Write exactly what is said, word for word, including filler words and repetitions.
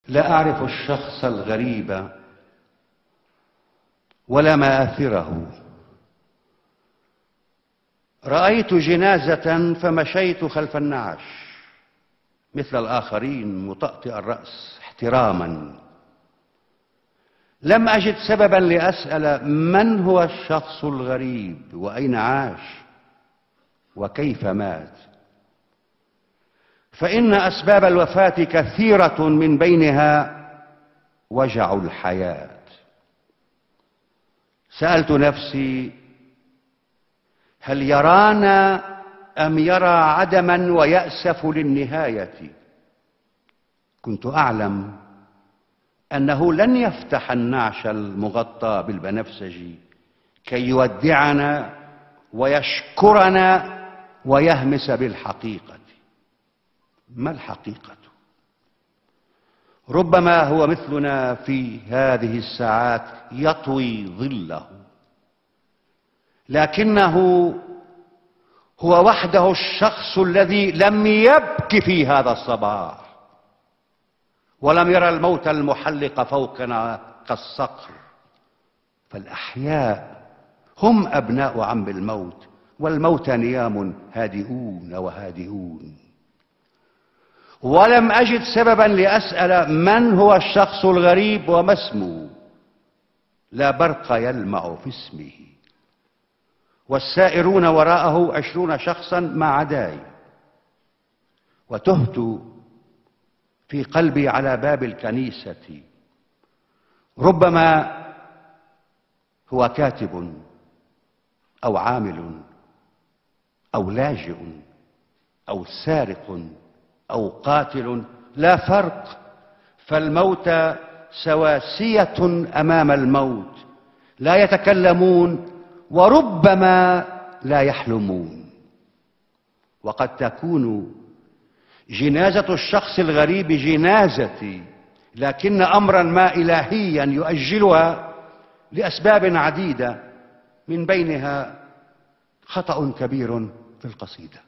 لا أعرف الشخص الغريب ولا مآثره. رأيت جنازة فمشيت خلف النعش مثل الآخرين مطأطئ الرأس احتراما. لم أجد سببا لأسأل من هو الشخص الغريب وأين عاش وكيف مات، فإن أسباب الوفاة كثيرة، من بينها وجع الحياة. سألت نفسي: هل يرانا أم يرى عدما ويأسف للنهاية؟ كنت أعلم أنه لن يفتح النعش المغطى بالبنفسجي كي يودعنا ويشكرنا ويهمس بالحقيقة. ما الحقيقة؟ ربما هو مثلنا في هذه الساعات يطوي ظله، لكنه هو وحده الشخص الذي لم يبك في هذا الصباح ولم يرى الموت المحلق فوقنا كالصقر. فالأحياء هم أبناء عم الموت، والموت نيام هادئون وهادئون. ولم أجد سببا لأسأل من هو الشخص الغريب وما اسمه. لا برق يلمع في اسمه، والسائرون وراءه عشرون شخصا ما عداي. وتهت في قلبي على باب الكنيسة. ربما هو كاتب أو عامل أو لاجئ أو سارق أو قاتل، لا فرق، فالموت سواسية أمام الموت، لا يتكلمون وربما لا يحلمون. وقد تكون جنازة الشخص الغريب جنازتي، لكن أمرا ما إلهيا يؤجلها لأسباب عديدة، من بينها خطأ كبير في القصيدة.